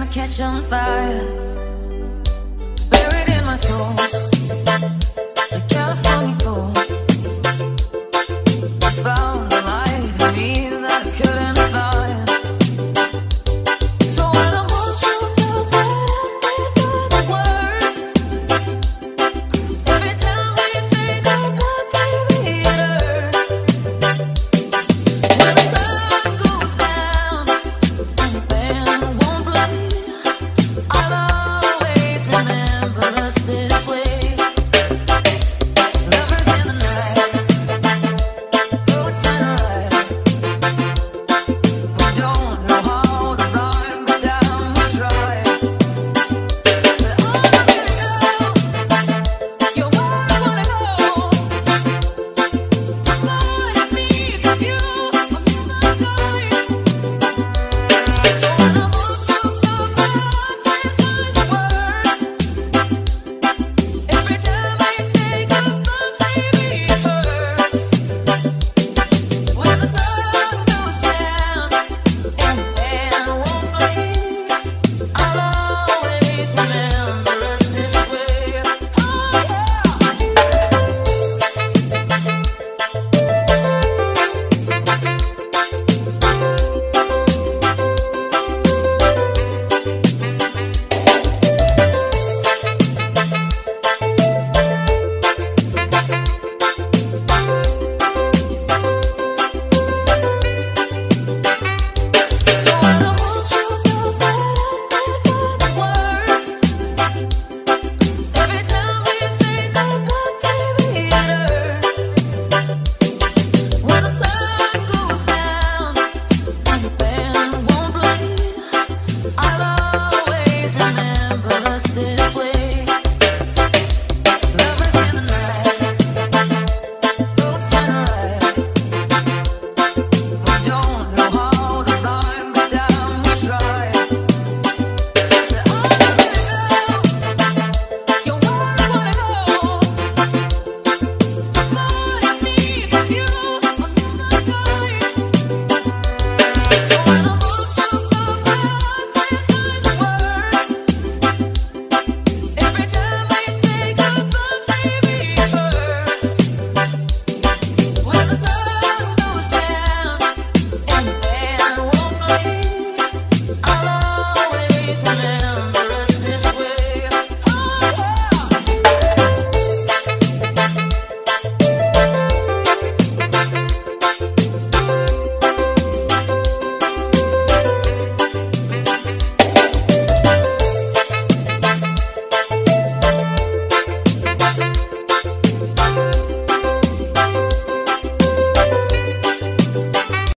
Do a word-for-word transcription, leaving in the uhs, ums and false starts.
catch on fire. It's buried in my soul, the California gold. I found the light in me that I couldn't find. So when I want you to put up the words, every time we say goodbye, baby, it hurts. When the sun goes down and the band won't play, I'll always remember us this way. Lovers in the night, poets and right. We don't know how to rhyme, but down we try. But all I really know, you're where I wanna go. The blood in me, 'cause you are in my door.